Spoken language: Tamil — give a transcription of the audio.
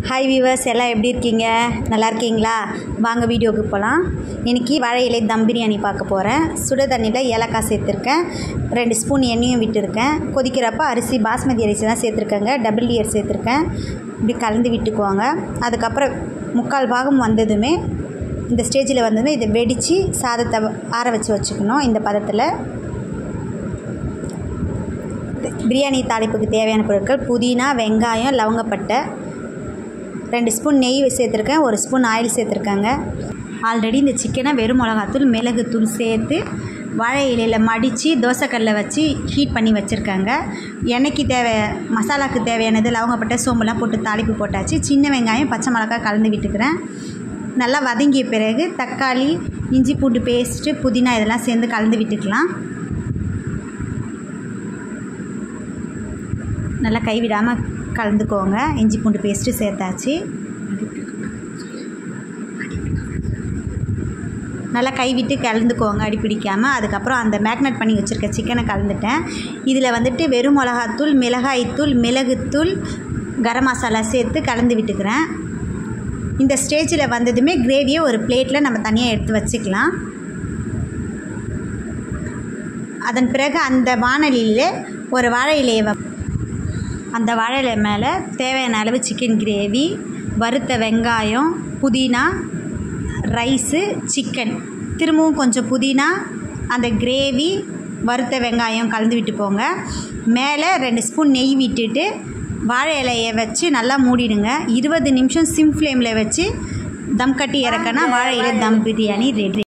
ஹாய் வியூவர்ஸ், எல்லாம் எப்படி இருக்கீங்க? நல்லா இருக்கீங்களா? வாங்க வீடியோவுக்கு போகலாம். இன்றைக்கி வாழை இலை தம் பிரியாணி பார்க்க போகிறேன். சுட தண்ணியில் ஏலக்காய் சேர்த்துருக்கேன், 2 ஸ்பூன் எண்ணெயும் விட்டுருக்கேன். கொதிக்கிறப்ப அரிசி பாஸ்மதி அரிசி தான் சேர்த்துருக்கேங்க, டபுள் லேயர் சேர்த்துருக்கேன். இப்படி கலந்து விட்டுக்குவாங்க. அதுக்கப்புறம் 3/4 பாகம் வந்ததுமே, இந்த ஸ்டேஜில் வந்ததுமே இதை வெடித்து சாதத்தை ஆற வச்சு வச்சுக்கணும். இந்த பதத்தில் பிரியாணி தாளிப்புக்கு தேவையான பொருட்கள்: புதினா, வெங்காயம், லவங்கப்பட்டை, 2 ஸ்பூன் நெய் சேர்த்துருக்கேன், 1 ஸ்பூன் ஆயில் சேர்த்துருக்காங்க. ஆல்ரெடி இந்த சிக்கனை வெறும் மிளகாத்தூள், மிளகுத்தூள் சேர்த்து வாழை இலையில் மடித்து தோசைக்கல்லில் வச்சு ஹீட் பண்ணி வச்சுருக்காங்க. எண்ணெய்க்கு மசாலாவுக்கு தேவையானது லவங்கப்பட்டை, சோம்புலாம் போட்டு தாளிப்பு போட்டாச்சு. சின்ன வெங்காயம், பச்சை மிளகாய் கலந்து விட்டுக்கிறேன். நல்லா வதங்கிய பிறகு தக்காளி, இஞ்சி பூண்டு பேஸ்ட்டு, புதினா இதெல்லாம் சேர்ந்து கலந்து விட்டுக்கலாம். நல்லா கைவிடாமல் கலந்துக்கோங்க. இஞ்சி பூண்டு பேஸ்ட்டு சேர்த்தாச்சு. நல்லா கைவிட்டு கலந்துக்கோங்க, அடி பிடிக்காமல். அதுக்கப்புறம் அந்த மேக்னேட் பண்ணி வச்சுருக்க சிக்கனை கலந்துட்டேன். இதில் வந்துட்டு வெறும் மிளகாத்தூள், மிளகாய்த்தூள், மிளகுத்தூள், கரம் மசாலா சேர்த்து கலந்து விட்டுக்கிறேன். இந்த ஸ்டேஜில் வந்ததுமே கிரேவியை ஒரு பிளேட்டில் நம்ம தனியாக எடுத்து வச்சுக்கலாம். அதன் பிறகு அந்த வாணலியில் ஒரு வாழை இலையை அந்த வாழை இலை மேலே தேவையான அளவு சிக்கன் கிரேவி, வறுத்த வெங்காயம், புதினா, ரைஸு, சிக்கன், திரும்பவும் கொஞ்சம் புதினா, அந்த கிரேவி, வறுத்த வெங்காயம் கலந்து விட்டு போங்க. மேலே 2 ஸ்பூன் நெய் விட்டுட்டு வாழை இலையை வச்சு நல்லா மூடிடுங்க. 20 நிமிஷம் சிம் ஃப்ளேமில் வச்சு தம் கட்டி இறக்கினா வாழை இலை தம் பிரியாணி ரெடி.